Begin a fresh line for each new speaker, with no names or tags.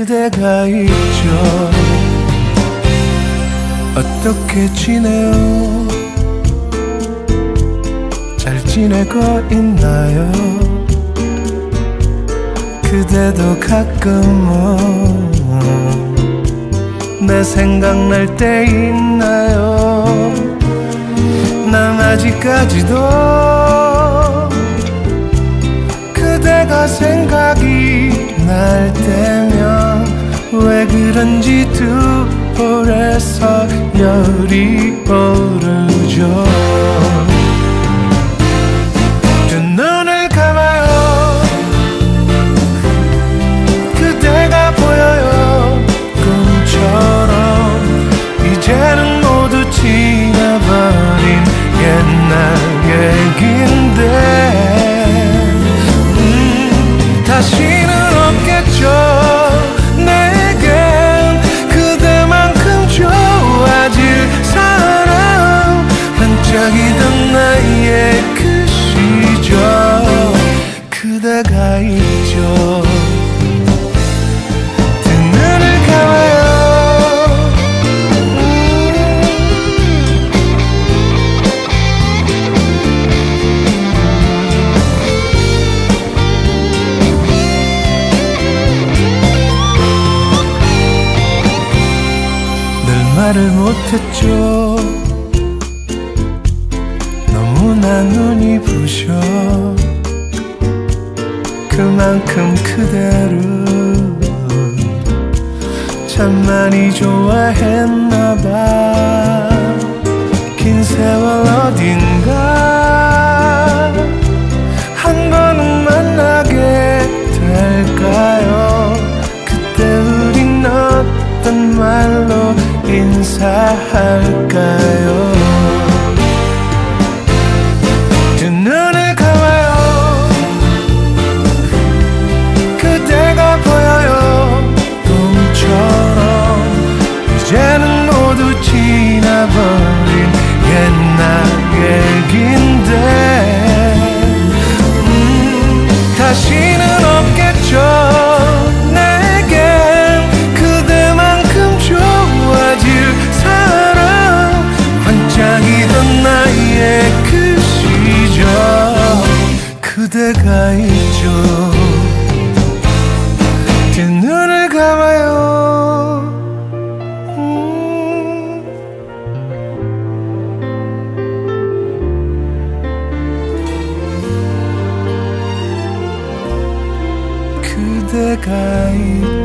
그대가 있죠. 어떻게 지내요? 잘 지내고 있나요? 그대도 가끔은 내 생각날 때 있나요? 난 아직까지도 그대가 생각이 날 때면 왜 그런지 두 볼에서 열이 오르죠. 두 눈을 감아요. 그대가 보여요. 꿈처럼 이제는 모두 지나버린 옛날 얘긴데 다시는 없겠죠. 내겐 그대만큼 좋아질 사람 반짝이던 나의 그 시절 그대가 있죠. 두 눈을 감아요. 말을 못했죠. 너무나 눈이 부셔 그만큼 그대를 참 많이 좋아했나봐. 긴 세월 어딘가 한 번은 만나게 될까요? 그때 우린 어떤 말로 인사할까요? 두 눈을 감아요. 그대가 보여요. 꿈처럼 이제는 모두 지나버린 옛날 얘긴데 다시는 없겠죠. 반짝이던 나의 그 시절 그대가 있죠. 두 눈을 감아요. 그대가 있죠.